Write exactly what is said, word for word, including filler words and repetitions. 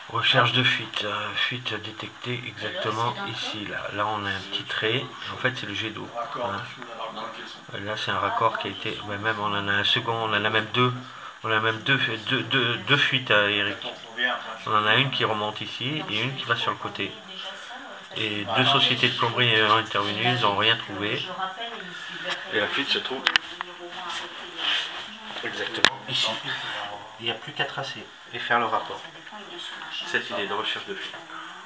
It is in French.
Recherche de fuite, euh, fuite détectée exactement ici, là. Là on a un petit trait, en fait c'est le jet d'eau. Hein. Là c'est un raccord qui a été, mais même on en a un second, on en a même deux, on a même deux, deux, deux, deux fuites à Eric. On en a une qui remonte ici et une qui va sur le côté. Et deux sociétés de plomberie ont intervenu, ils n'ont rien trouvé. Et la fuite se trouve exactement ici. Il n'y a plus qu'à tracer et faire le rapport. Cette idée de recherche de fuite.